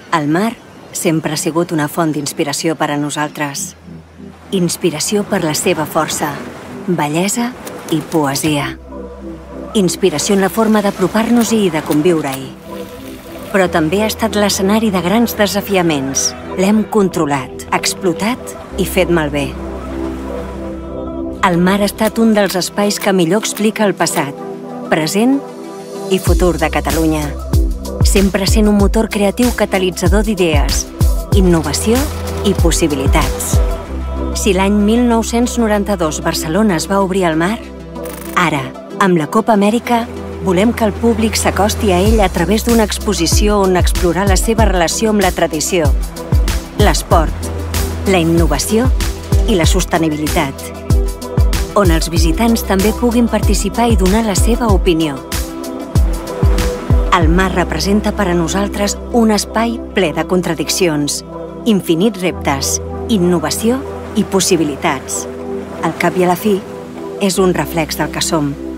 El mar sempre ha sigut una font d'inspiració per a nosaltres. Inspiració per la seva força, bellesa i poesia. Inspiració en la forma d'apropar-nos-hi i de conviure-hi. Però també ha estat l'escenari de grans desafiaments. L'hem controlat, explotat i fet malbé. El mar ha estat un dels espais que millor explica el passat, present i futur de Catalunya. Sempre sent un motor creatiu catalitzador d'idees, innovació i possibilitats. Si l'any 1992 Barcelona es va obrir al mar, ara, amb la Copa Amèrica, volem que el públic s'acosti a ell a través d'una exposició on explorar la seva relació amb la tradició, l'esport, la innovació i la sostenibilitat, on els visitants també puguin participar i donar la seva opinió. El mar representa per a nosaltres un espai ple de contradiccions, infinits reptes, innovació i possibilitats. Al cap i a la fi, és un reflex del que som.